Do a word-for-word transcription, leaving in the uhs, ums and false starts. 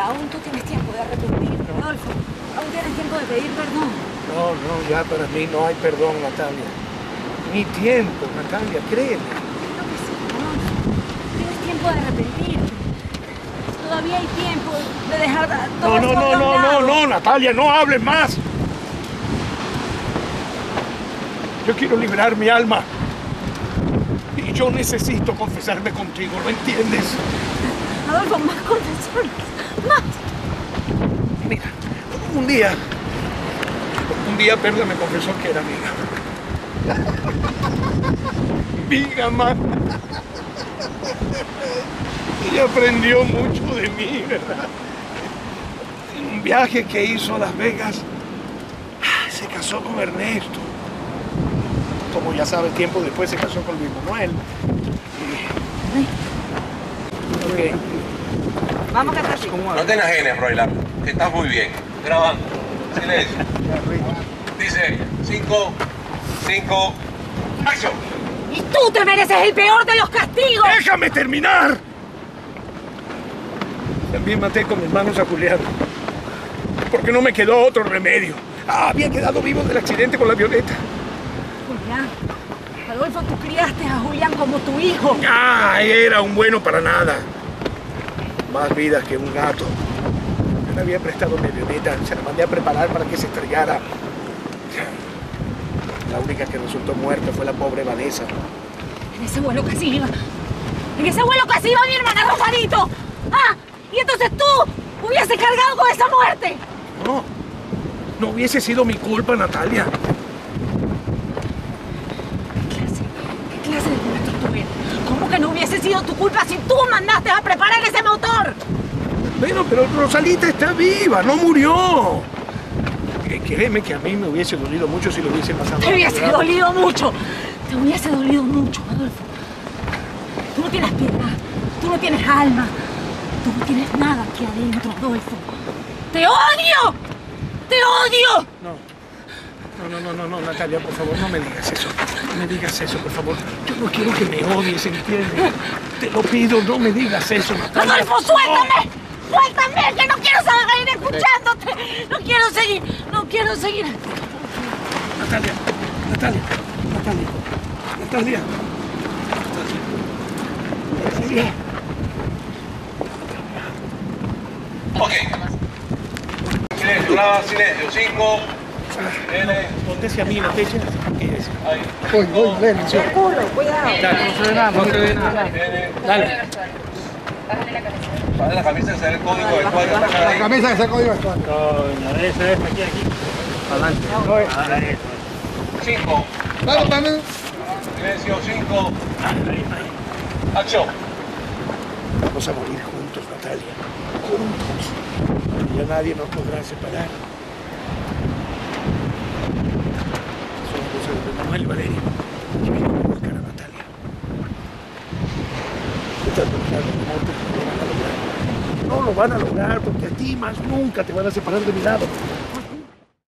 aún tú tienes tiempo de arrepentirte, Adolfo. Aún tienes tiempo de pedir perdón. No, no, ya para mí no hay perdón, Natalia. Ni tiempo, Natalia, créeme. Creo que sí, Adolfo. Tienes tiempo de arrepentirte. Todavía hay tiempo de dejar todo No, no, esto no, a un no, lado. no, no, Natalia, no hables más. Yo quiero liberar mi alma. Y yo necesito confesarme contigo, ¿lo entiendes? Adolfo, más confesiones, más. Mira, un día, un día Perla me confesó que era amiga. Amiga, man. Ella aprendió mucho de mí, ¿verdad? En un viaje que hizo a Las Vegas, se casó con Ernesto. Como ya sabes, tiempo después se casó con Luis Manuel. Y... Okay. Vamos a cantar así. No te enajenes, Royla, que estás muy bien. Grabando. Silencio. Dice, cinco, cinco, acción. Y tú te mereces el peor de los castigos. ¡Déjame terminar! También maté con mis manos a Julián. Porque no me quedó otro remedio. Ah, había quedado vivo del accidente con la Violeta. Julián, Adolfo, tú criaste a Julián como tu hijo. Ah, era un bueno para nada. Más vidas que un gato. Yo le había prestado mi avioneta, se la mandé a preparar para que se estrellara. La única que resultó muerta fue la pobre Vanessa. En ese vuelo casi iba. En ese vuelo casi iba mi hermana Rosarito. Ah, y entonces tú hubieses cargado con esa muerte. No, no hubiese sido mi culpa, Natalia. ¿Qué clase, qué clase de piloto tú eres? ¿Cómo que no hubiese sido tu culpa si tú mandaste a preparar ese motor? Bueno, pero Rosalita está viva, no murió. Eh, Créeme que a mí me hubiese dolido mucho si lo hubiese pasado. Te hubiese dolido mucho. Te hubiese dolido mucho, Adolfo. Tú no tienes piedad. Tú no tienes alma. Tú no tienes nada aquí adentro, Adolfo. ¡Te odio! ¡Te odio! No. No, no, no, no, no, Natalia, por favor, no me digas eso. No me digas eso, por favor. Yo no quiero que me odies, ¿entiendes? Te lo pido, no me digas eso, Natalia. ¡Adolfo, suéltame! No. ¡Suéltame! ¡Que no quiero seguir escuchándote! ¡No quiero seguir! ¡No quiero seguir! Natalia, Natalia, Natalia, Natalia, Natalia. Ok. Silencio, graba, silencio. Cinco. N. Ponte hacia mí, no te eches. Ahí. Voy, voy, ven. ¡Qué culo! ¡Cuidado! Dale, no se ve nada, no se ve nada. N. Dale. Para la camisa que se ve el código del cuadro. Está acá La ahí. camisa que sacó yo esto. Coño, eso es aquí, aquí. Adelante. Ahora eso. Cinco. Vamos, vamos. Silencio. Cinco. Acción. Vamos a morir juntos, Natalia. Juntos. Ya nadie nos podrá separar. Son cosas de Manuel y Valeria. Y vengo a buscar a Natalia. Estas personas de amor no lo van a lograr. No lo van a lograr porque a ti más nunca te van a separar de mi lado.